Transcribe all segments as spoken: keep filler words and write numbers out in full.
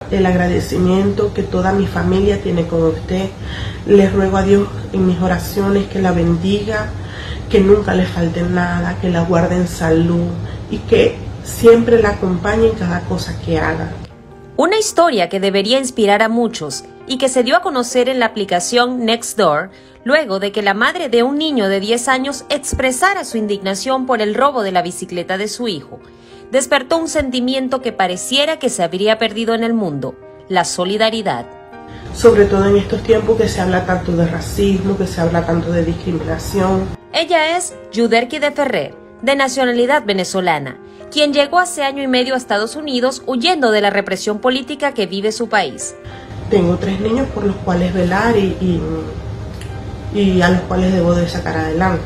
el agradecimiento que toda mi familia tiene con usted. Les ruego a Dios en mis oraciones que la bendiga, que nunca le falte nada, que la guarde en salud y que siempre la acompañe en cada cosa que haga. Una historia que debería inspirar a muchos y que se dio a conocer en la aplicación Nextdoor, luego de que la madre de un niño de diez años expresara su indignación por el robo de la bicicleta de su hijo. Despertó un sentimiento que pareciera que se habría perdido en el mundo: la solidaridad. Sobre todo en estos tiempos que se habla tanto de racismo, que se habla tanto de discriminación. Ella es Yuderki de Ferrer, de nacionalidad venezolana, quien llegó hace año y medio a Estados Unidos huyendo de la represión política que vive su país. Tengo tres niños por los cuales velar y, y, y a los cuales debo de sacar adelante.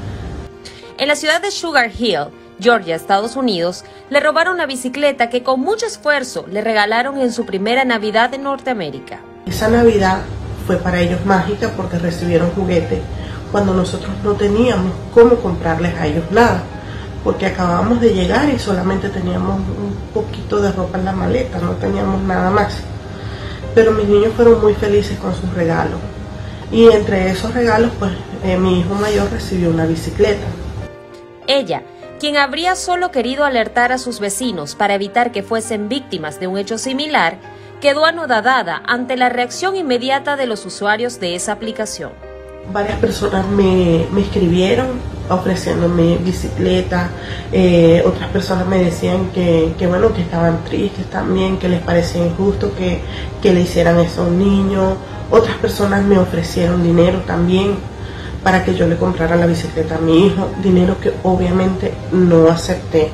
En la ciudad de Sugar Hill, Georgia, Estados Unidos, le robaron una bicicleta que con mucho esfuerzo le regalaron en su primera Navidad en Norteamérica. Esa Navidad fue para ellos mágica porque recibieron juguetes cuando nosotros no teníamos cómo comprarles a ellos nada, porque acabamos de llegar y solamente teníamos un poquito de ropa en la maleta, no teníamos nada más. Pero mis niños fueron muy felices con sus regalos, y entre esos regalos pues eh, mi hijo mayor recibió una bicicleta. Ella, quien habría solo querido alertar a sus vecinos para evitar que fuesen víctimas de un hecho similar, quedó anodadada ante la reacción inmediata de los usuarios de esa aplicación. Varias personas me, me escribieron ofreciéndome bicicleta, eh, otras personas me decían que, que bueno, que estaban tristes también, que les parecía injusto que, que le hicieran eso a un niño. Otras personas me ofrecieron dinero también para que yo le comprara la bicicleta a mi hijo, dinero que obviamente no acepté.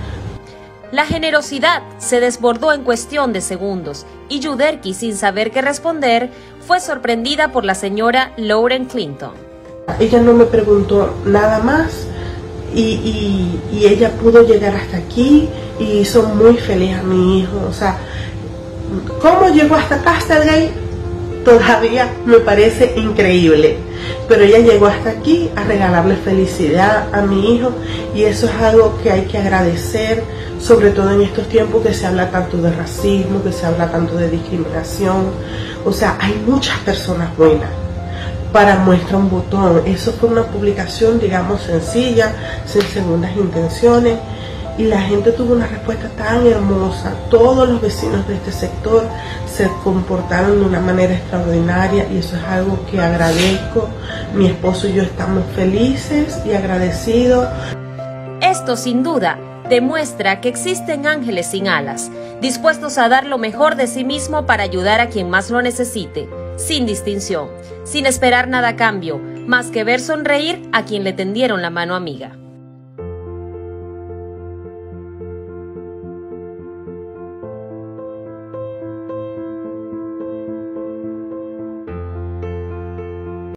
La generosidad se desbordó en cuestión de segundos y Yuderki, sin saber qué responder, fue sorprendida por la señora Lauren Clinton. Ella no me preguntó nada más y, y, y ella pudo llegar hasta aquí y hizo muy feliz a mi hijo. O sea, ¿cómo llegó hasta Castlegate? Todavía me parece increíble, pero ella llegó hasta aquí a regalarle felicidad a mi hijo y eso es algo que hay que agradecer, sobre todo en estos tiempos que se habla tanto de racismo, que se habla tanto de discriminación. O sea, hay muchas personas buenas. Para muestra un botón, eso fue una publicación, digamos, sencilla, sin segundas intenciones, y la gente tuvo una respuesta tan hermosa. Todos los vecinos de este sector se comportaron de una manera extraordinaria y eso es algo que agradezco. Mi esposo y yo estamos felices y agradecidos. Esto, sin duda, demuestra que existen ángeles sin alas, dispuestos a dar lo mejor de sí mismo para ayudar a quien más lo necesite, sin distinción, sin esperar nada a cambio, más que ver sonreír a quien le tendieron la mano amiga.